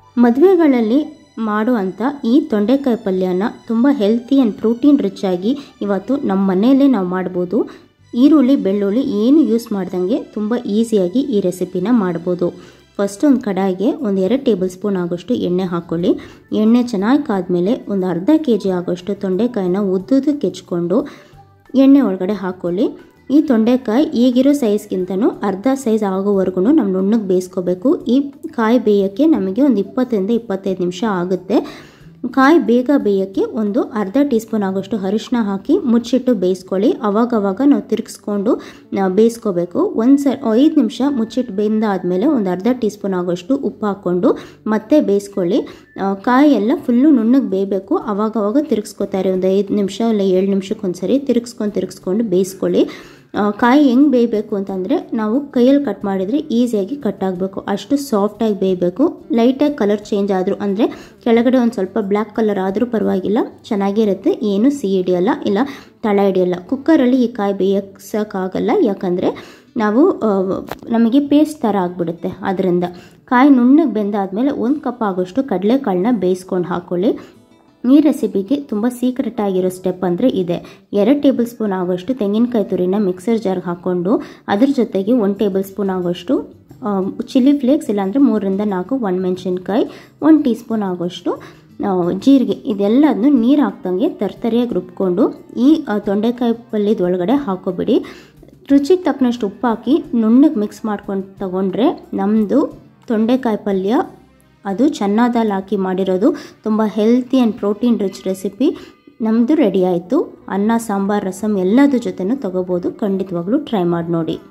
ಮದುವೆಗಳಲ್ಲಿ ಮಾಡುವಂಥ ಈ ತೊಂಡೆಕಾಯಿ ಪಲ್ಯನ ತುಂಬ ಹೆಲ್ತಿ ಆ್ಯಂಡ್ ಪ್ರೋಟೀನ್ ರಿಚ್ ಆಗಿ ಇವತ್ತು ನಮ್ಮ ಮನೆಯಲ್ಲೇ ನಾವು ಮಾಡ್ಬೋದು. ಈರುಳ್ಳಿ ಬೆಳ್ಳುಳ್ಳಿ ಏನು ಯೂಸ್ ಮಾಡ್ದಂಗೆ ತುಂಬ ಈಸಿಯಾಗಿ ಈ ರೆಸಿಪಿನ ಮಾಡ್ಬೋದು. ಫಸ್ಟ್ ಒಂದು ಕಡಾಯಿಗೆ ಒಂದು 2 ಟೇಬಲ್ ಸ್ಪೂನ್ ಆಗೋಷ್ಟು ಎಣ್ಣೆ ಹಾಕ್ಕೊಳ್ಳಿ. ಎಣ್ಣೆ ಚೆನ್ನಾಗಿ ಕಾದ್ಮೇಲೆ ಒಂದು ಅರ್ಧ kg ಆಗೋಷ್ಟು ತೊಂಡೆಕಾಯಿನ ಉದ್ದುದಕ್ಕೆ ಹೆಚ್ಕೊಂಡು ಎಣ್ಣೆ ಒಳಗಡೆ ಹಾಕ್ಕೊಳ್ಳಿ. ಈ ತೊಂಡೆಕಾಯಿ ಈಗಿರೋ ಸೈಜ್ಗಿಂತನೂ ಅರ್ಧ ಸೈಜ್ ಆಗೋವರೆಗೂ ನಮ್ಮ ನುಣ್ಣಗೆ ಬೇಯಿಸ್ಕೋಬೇಕು. ಈ ಕಾಯಿ ಬೇಯೋಕ್ಕೆ ನಮಗೆ ಒಂದು 20 ರಿಂದ 25 ನಿಮಿಷ ಆಗುತ್ತೆ. ಕಾಯಿ ಬೇಗ ಬೇಯೋಕ್ಕೆ ಒಂದು ಅರ್ಧ ಟೀ ಸ್ಪೂನ್ ಆಗೋಷ್ಟು ಅರಿಶಿನ ಹಾಕಿ ಮುಚ್ಚಿಟ್ಟು ಬೇಯಿಸ್ಕೊಳ್ಳಿ. ಅವಾಗವಾಗ ನಾವು ತಿರುಗಿಸ್ಕೊಂಡು ಬೇಯಿಸ್ಕೋಬೇಕು. 5 ನಿಮಿಷ ಮುಚ್ಚಿಟ್ಟು ಬೆಂದಾದಮೇಲೆ ಒಂದು ಅರ್ಧ ಟೀ ಸ್ಪೂನ್ ಆಗೋಷ್ಟು ಉಪ್ಪು ಹಾಕ್ಕೊಂಡು ಮತ್ತೆ ಬೇಯಿಸ್ಕೊಳ್ಳಿ. ಕಾಯಿ ಎಲ್ಲ ಫುಲ್ಲು ನುಣ್ಣಗೆ ಬೇಯಬೇಕು. ಅವಾಗವಾಗ ತಿರುಗಿಸ್ಕೊತಾರೆ. ಒಂದು 5 ನಿಮಿಷ ಇಲ್ಲ 7 ನಿಮಿಷಕ್ಕೊಂದ್ಸರಿ ತಿರುಗಿಸ್ಕೊಂಡು ಬೇಯಿಸ್ಕೊಳ್ಳಿ. ಕಾಯಿ ಹೆಂಗೆ ಬೇಯಬೇಕು ಅಂತಂದರೆ ನಾವು ಕೈಯಲ್ಲಿ ಕಟ್ ಮಾಡಿದರೆ ಈಸಿಯಾಗಿ ಕಟ್ ಆಗಬೇಕು. ಅಷ್ಟು ಸಾಫ್ಟಾಗಿ ಬೇಯಬೇಕು. ಲೈಟಾಗಿ ಕಲರ್ ಚೇಂಜ್ ಆದರೂ ಅಂದರೆ ಕೆಳಗಡೆ ಒಂದು ಸ್ವಲ್ಪ ಬ್ಲ್ಯಾಕ್ ಕಲರ್ ಆದರೂ ಪರವಾಗಿಲ್ಲ, ಚೆನ್ನಾಗಿರುತ್ತೆ. ಏನು ಸಿಹಿ ಹಿಡಿಯಲ್ಲ ಇಲ್ಲ ತಳ ಹಿಡಿಯಲ್ಲ. ಕುಕ್ಕರಲ್ಲಿ ಈ ಕಾಯಿ ಬೇಯಿಸೋಕ್ಕಾಗಲ್ಲ, ಯಾಕಂದರೆ ನಮಗೆ ಪೇಸ್ಟ್ ಥರ ಆಗಿಬಿಡುತ್ತೆ. ಅದರಿಂದ ಕಾಯಿ ನುಣ್ಣಗೆ ಬೆಂದಾದಮೇಲೆ 1 ಕಪ್ ಆಗೋಷ್ಟು ಕಡಲೆಕಾಳನ್ನ ಬೇಯಿಸ್ಕೊಂಡು ಹಾಕ್ಕೊಳ್ಳಿ. ಈ ರೆಸಿಪಿಗೆ ತುಂಬ ಸೀಕ್ರೆಟ್ ಆಗಿರೋ ಸ್ಟೆಪ್ ಅಂದರೆ ಇದೆ. 2 ಟೇಬಲ್ ಸ್ಪೂನ್ ಆಗೋಷ್ಟು ತೆಂಗಿನಕಾಯಿ ತುರಿನ ಮಿಕ್ಸರ್ ಜಾರ್ಗೆ ಹಾಕ್ಕೊಂಡು ಅದ್ರ ಜೊತೆಗೆ 1 ಟೇಬಲ್ ಸ್ಪೂನ್ ಆಗೋಷ್ಟು ಚಿಲ್ಲಿ ಫ್ಲೇಕ್ಸ್ ಇಲ್ಲಾಂದರೆ 3 ರಿಂದ 4 ಒಣಮೆಣಸಿನ್ಕಾಯಿ, 1 ಟೀ ಸ್ಪೂನ್ ಆಗೋಷ್ಟು ಜೀರಿಗೆ, ಇದೆಲ್ಲದನ್ನು ನೀರು ಹಾಕ್ದಂಗೆ ತರ್ತರಿಯಾಗಿ ರುಬ್ಕೊಂಡು ಈ ತೊಂಡೆಕಾಯಿ ಪಲ್ಯದ ಒಳಗಡೆ ಹಾಕೋಬಿಡಿ. ರುಚಿಗೆ ತಕ್ಕನಷ್ಟು ಉಪ್ಪು ಹಾಕಿ ನುಣ್ಣಗೆ ಮಿಕ್ಸ್ ಮಾಡ್ಕೊಂಡು ತಗೊಂಡ್ರೆ ನಮ್ಮದು ತೊಂಡೆಕಾಯಿ ಪಲ್ಯ ಅದು ಚೆನ್ನಾದಲ್ಲಿ ಹಾಕಿ ಮಾಡಿರೋದು ತುಂಬ healthy and protein rich recipe ನಮ್ಮದು ರೆಡಿ ಆಯಿತು. ಅನ್ನ, ಸಾಂಬಾರು, ರಸಮ್ ಎಲ್ಲದ್ರ ಜೊತೆನೂ ತೊಗೋಬೋದು. ಖಂಡಿತವಾಗ್ಲೂ ಟ್ರೈ ಮಾಡಿ ನೋಡಿ.